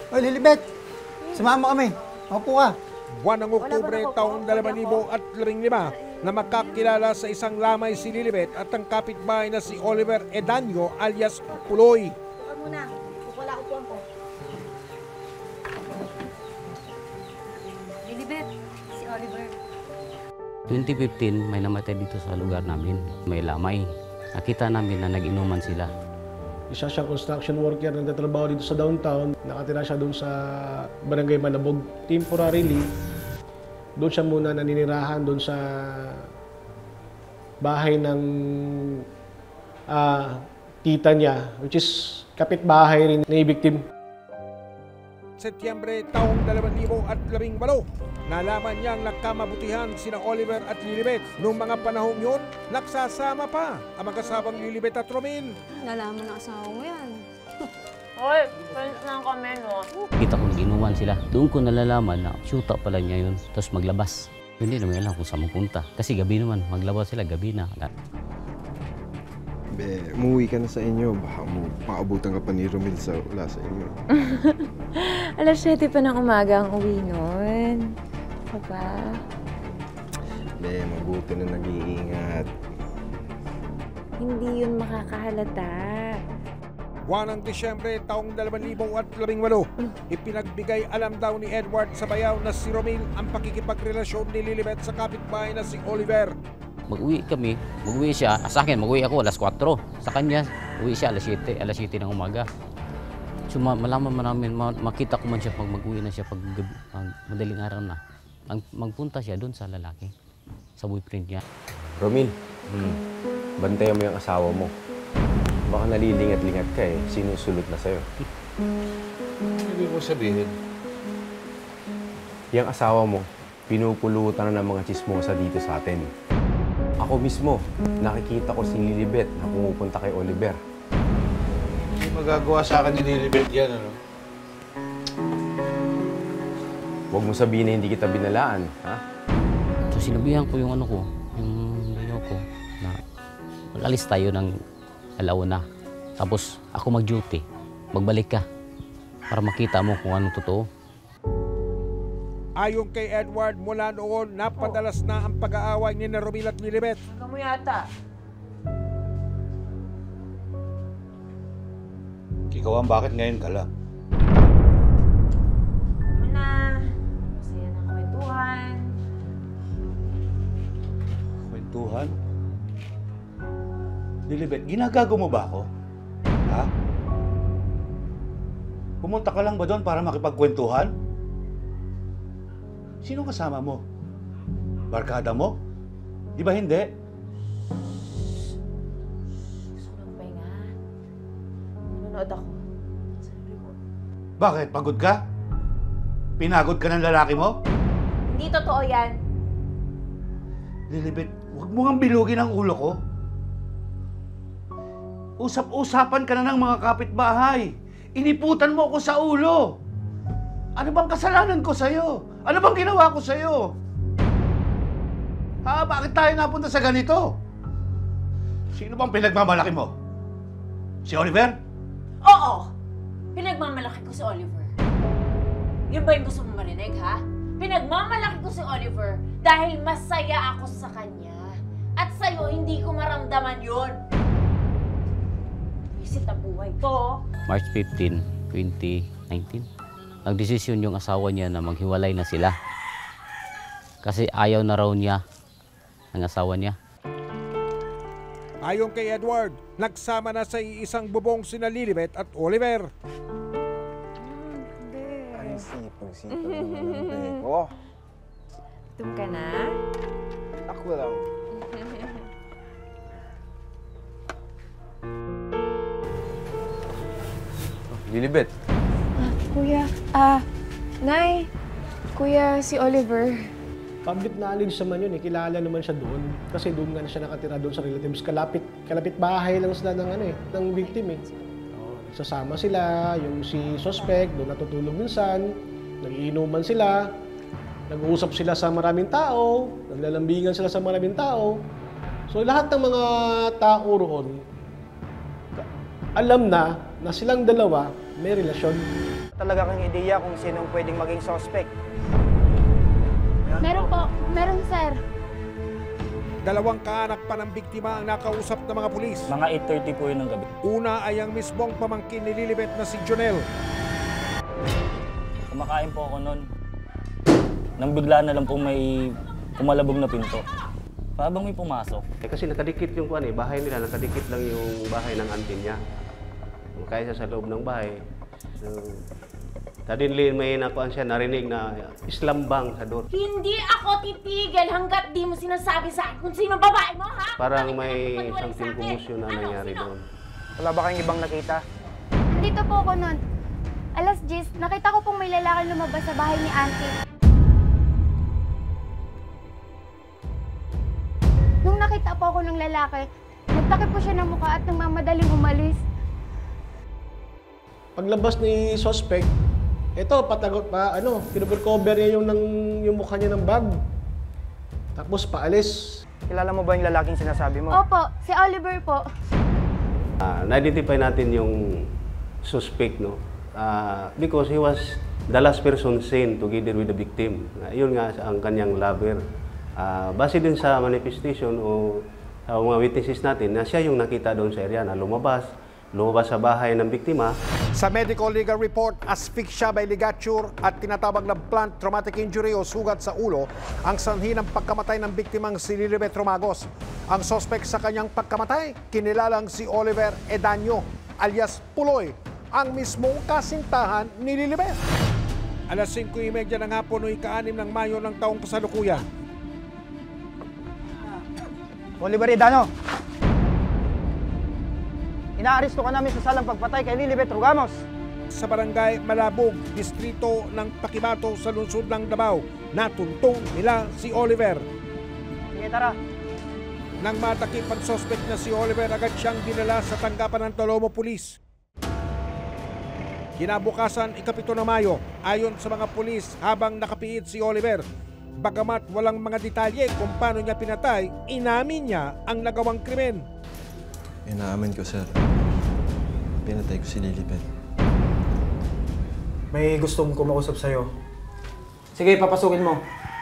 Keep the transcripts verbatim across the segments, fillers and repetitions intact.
Oy, Lilibet! Sumama kami. Opo ka. Buwan ng Oktubre taong dalawang libo at labing lima na makakilala sa isang lamay si Lilibet at ang kapitbahay na si Oliver Edanyo alias Puloy. Buka muna. Wala ko po. Lilibet, si Oliver. twenty fifteen, may namatay dito sa lugar namin. May lamay. Nakita namin na nag-inuman sila. Isa siyang construction worker na nagtatrabaho dito sa downtown. Nakatira siya doon sa Barangay Malabog. Temporarily, doon siya muna naninirahan doon sa bahay ng uh, tita niya, which is kapitbahay rin na victim. Setyembre taong dalawang libo at labing walo, nalaman niyang nagkamabutihan sina Oliver at Lilibet. Noong mga panahong yun, nagsasama pa ang mag-asawang Lilibet at Romil. Nalaman ng asawa mo yan. Hoy, friends lang kami, no? Kita ko nag-inuman sila. Doon ko nalalaman na syuta pala niya yun. Tapos maglabas. Hindi naman alam kung saan mapunta. Kasi gabi naman, maglabas sila, gabi na. Be, umuwi ka na sa inyo. Baka mo maabutan ka pa ni Romil sa wala sa inyo. Alas siyete pa ng umaga ang uwi nun. Papa? Be, mabuti na nag-iingat. Hindi yun makakahalata. Buwan ng Disyembre taong dalawang libo at labing walo, ipinagbigay alam daw ni Edward sa bayaw na si Romil ang pakikipagrelasyon ni Lilibet sa kapitbahay na si Oliver. Mag-uwi kami, mag-uwi siya. Sa akin, mag-uwi ako alas kwatro. Sa kanya, uwi siya alas siyete, alas siyete ng umaga. So malaman man namin, makita ko man siya pag mag-uwi na siya pag, pag madaling araw na. Ang, magpunta siya doon sa lalaki, sa boyfriend niya. Romil, hmm. bantayan mo yung asawa mo. Baka nalilingat-lingat ka eh, sinusulot na sa'yo. Ibig mo sabihin? Yung asawa mo, pinupulutan na ng mga chismosa dito sa atin. Ako mismo, nakikita ko si Lilibet na pumupunta kay Oliver. Hindi magagawa sa akin ni Lilibet yan, ano? Huwag mo sabihin na hindi kita binalaan, ha? So sinabihan ko yung ano ko, yung ano ko, na mag-alis tayo ng alauna. Tapos ako mag-duty, magbalik ka para makita mo kung anong totoo. Ayon kay Edward, mula noon, napadalas na ang pag-aaway ni Romil at Lilibet. Kamu yata. Ikaw, bakit ngayon ka lang? Muna. Masaya ng kwentuhan. Kwentuhan? Lilibet, ginagago mo ba ako? Ha? Pumunta ka lang ba doon para makipagkwentuhan? Sino kasama mo? Barkada mo? Di ba hindi? Gusto ng pahinga. Nanonood ako. Bakit? Pagod ka? Pinagod ka ng lalaki mo? Hindi totoo yan. Lilibet, huwag mo nga bilugin ang ulo ko. Usap-usapan ka na ng mga kapitbahay. Iniputan mo ako sa ulo. Ano bang kasalanan ko sa'yo? Ano bang ginawa ko sa'yo? Ha? Bakit tayo napunta sa ganito? Sino bang pinagmamalaki mo? Si Oliver? Oo! Pinagmamalaki ko si Oliver. Yun ba yung gusto mong marinig, ha? Pinagmamalaki ko si Oliver dahil masaya ako sa kanya. At sa'yo, hindi ko maramdaman yun. Visit ang buhay to. March fifteenth, twenty nineteen. Nagdesisyon yung asawa niya na maghiwalay na sila. Kasi ayaw na raw niya ng asawa niya. Ayon kay Edward, nagsama na sa isang bubong sina Lilibet at Oliver. Ay, sipag-sipag naman ang ko. Gutom ka na? Ako lang. Lilibet, Kuya, ah, Nay, Kuya, si Oliver. Public knowledge naman yun eh. Kilala naman siya doon. Kasi doon nga na siya nakatira doon sa relatives. Kalapit, kalapit bahay lang sila ng, ano, eh, ng victim eh. Oh, nagsasama sila, yung si suspect, doon natutulog minsan. Nagiinuman sila. Nag-uusap sila sa maraming tao. Naglalambingan sila sa maraming tao. So lahat ng mga tao roon, alam na na silang dalawa may relasyon. Talaga kang ideya kung sinong pwedeng maging suspect. Meron po. Meron, sir. Dalawang kaanak pa ng biktima ang nakausap ng mga pulis. Mga eight thirty po yun ng gabi. Una ay ang mismong pamangkin ni Lilibet na si Jonel. Kumakain po ako noon. Nang bigla na lang po may kumalabog na pinto. Habang may pumasok. Eh, kasi nakadikit yung kuan eh, bahay nila, nakadikit lang yung bahay ng auntie niya. Kaya sa loob ng bahay. So, suddenly may nakuan siya, narinig na Islam bang sa door. Hindi ako titigil hanggat di mo sinasabi sa akin kung sino babae mo, ha? Parang Bakit may ka nagpapatuloy something sa akin? commotion na Ano? nangyari Sino? doon. Wala ba kayong ibang nakita? Nandito po ako nun. Alas diyes, nakita ko pong may lalaki lumabas sa bahay ni auntie. Nung nakita po ako ng lalaki, nagtakip po siya ng mukha at nagmamadaling umalis. Paglabas ni suspect, ito, patagot pa, ano, kinucover niya yung, ng, yung mukha niya ng bag. Tapos paalis. Kilala mo ba yung lalaking sinasabi mo? Opo, si Oliver po. Uh, na-identify natin yung suspect, no? Uh, because he was the last person seen together with the victim. Uh, yun nga ang kanyang lover. Uh, base din sa manifestation o sa mga witnesses natin na siya yung nakita doon sa area na lumabas, lumabas sa bahay ng biktima. Sa medical legal report, asphyxia by ligature at tinatawag na blunt traumatic injury o sugat sa ulo ang sanhi ng pagkamatay ng biktimang si Lilibet Romagos. Ang suspect sa kanyang pagkamatay, kinilalang si Oliver Edaño alias Puloy, ang mismong kasintahan ni Lilibet. Alas singko trenta ng hapon o ika-anim ng Mayo ng taong kasalukuyan. Oliver Edaño! Inaaresto ka namin sa salang pagpatay kay Lilibet Rogamos. Sa barangay Malabog, distrito ng Paquibato sa lungsod ng Davao, natuntong nila si Oliver. Sige, tara. Nang matakip ang suspect na si Oliver, agad siyang dinala sa tanggapan ng Talomo Police. Kinabukasan, ikapito na Mayo, ayon sa mga pulis, habang nakapiit si Oliver, bagamat walang mga detalye kung paano niya pinatay, inamin niya ang nagawang krimen. Inaamin ko, sir. Pinatay ko si Lilibet. May gustong kumausap sa'yo. Sige, papasukin mo.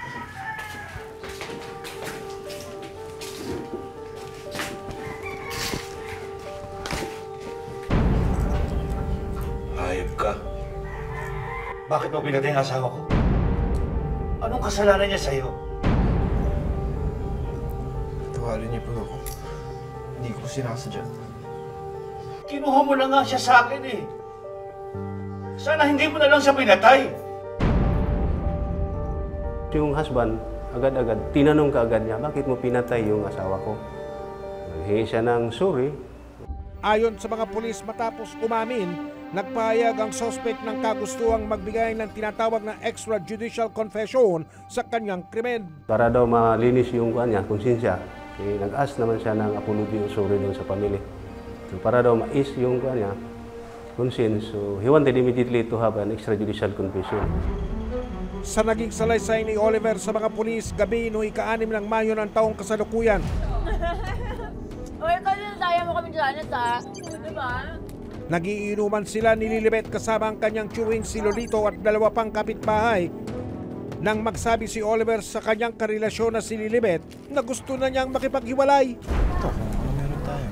Hayop ka. Bakit mo pinatay ang asawa ko? Anong kasalanan niya sa'yo? Tawarin niyo po ako. Hindi ko sinasadya. Kinuha mo na nga siya sa akin eh. Sana hindi mo na lang siya pinatay. Yung husband, agad-agad, tinanong ka agad niya, bakit mo pinatay yung asawa ko? Naghingi siya ng sorry. Ayon sa mga pulis, matapos umamin, nagpahayag ang suspect ng kagustuhang magbigay ng tinatawag na extrajudicial confession sa kanyang krimen. Para daw malinis yung kanya, konsensya, eh, nag-ask naman siya ng apology o sorry din sa pamilya. So para daw ma-ease yung kanya, conscience, so he wanted immediately to have an extrajudicial confession. Sa naging salaysay ni Oliver sa mga pulis, gabi no ika-anim ng Mayo ng taong kasalukuyan. Uy, kasi nasaya mo kami dyan, ha? Diba? Nagiinuman sila ni Lilibet kasama ang kanyang chewing si Lolito at dalawa pang kapitbahay. Nang magsabi si Oliver sa kanyang karelasyon na si Lilibet na gusto na niyang makipaghiwalay. Ito, kung ano meron tayo.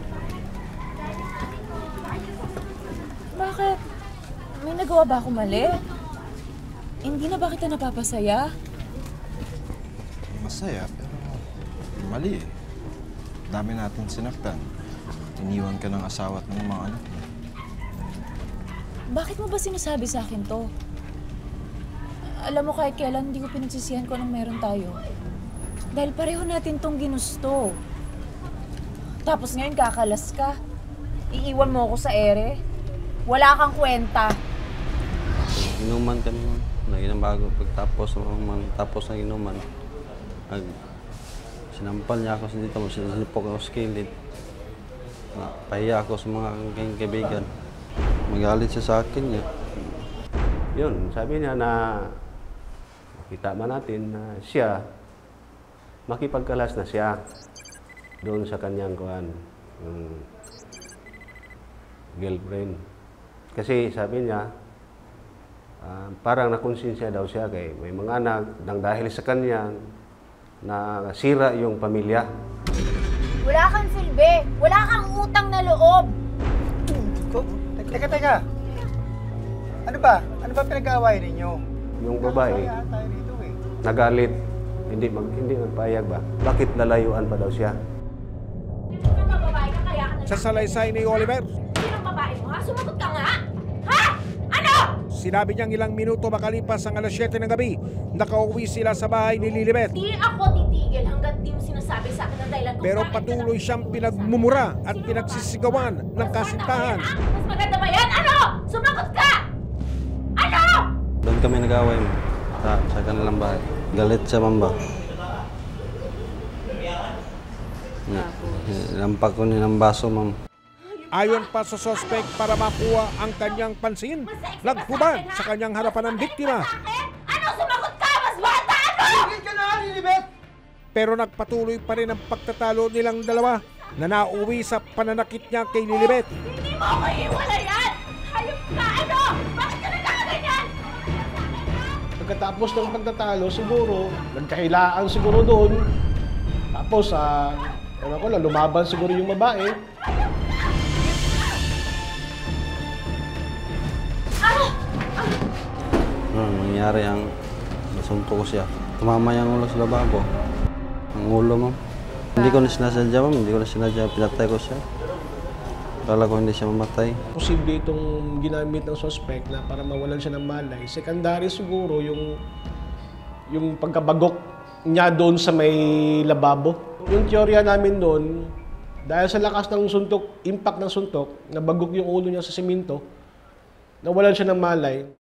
Bakit? May nagawa ba ako mali? Hindi na ba kita napapasaya? Masaya, pero mali eh. Dami natin sinaktan. Iniwan ka ng asawa at ng mga anak mo. Bakit mo ba sinasabi sa akin to? Alam mo kahit kailan hindi ko pinagsisihan ko anong meron tayo. Dahil pareho natin tong ginusto. Tapos ngayon kakalas ka. Iiwan mo ako sa ere. Wala kang kwenta. Inuman kami man. Naging bago pagtapos ng tapos ng inuman. Ag sinampal niya ako sa dito, sinipok ako sa kilid. Pahiya ako sa mga aking kaibigan. Magalit siya sa akin niya. Yun, sabi niya na kita man natin na siya makipagkalas na siya doon sa kanyang kuhan, yung girlfriend. Kasi sabi niya, parang nakonsensya daw siya kay may mga anak nang dahil sa kanya na sira yung pamilya. Wala kang silbi. Wala kang utang na loob. Teka, teka. Ano ba? Ano ba pinag-aawayan ninyo? Yung babae, nagalit, hindi mag hindi magpayag ba? Bakit lalayuan pa daw siya? Sa salaysay ni Oliver, Sinong babae mo, ha? Sumagot ka nga! Ha? Ano? sinabi niyang ilang minuto makalipas ang alas siyete ng gabi, nakauwi sila sa bahay ni Lilibet. Di ako titigil hanggat di mo sinasabi sa akin ang dahilan kung Pero bakit patuloy siyang pinagmumura at pinagsisigawan ng kasintahan. Mas maganda ba yan? Ano? Sumagot ka! Ano? Doon kami nag-away mo. Sa, sa kanilang bahay. Galit siya, mamba. Lampak ko niya ng baso, ma'am. Ayon pa sa suspect, para makuha ang kanyang pansin, naghubad sa kanyang harapan ng biktima. Ano? Sumagot ka! Mas bata! Ano? Tingin ka na, Lilibet! Pero nagpatuloy pa rin ang pagtatalo nilang dalawa na nauwi sa pananakit niya kay Lilibet. Hindi mo ako iwalayan! Hayop ka! Ano? Bakit ka nagkakaganyan? Pagkatapos ng pagtatalo, siguro, nagkahilaan siguro doon. Tapos, ah, ewan ko lang, lumaban siguro yung babae. Ano, nangyari ang nasunto ko siya. Tumama yung ulo sa lababo. Ang ulo, ma'am. Hindi ko na sinasadya, ma'am. Hindi ko na sinadya. Pinatay ko siya. Kala ko hindi siya mamatay. Posible itong ginamit ng suspect na para mawalan siya ng malay. Secondary siguro yung yung pagkabagok niya doon sa may lababo. Yung teorya namin doon, dahil sa lakas ng suntok, impact ng suntok, nabagok yung ulo niya sa simento, nawalan siya ng malay.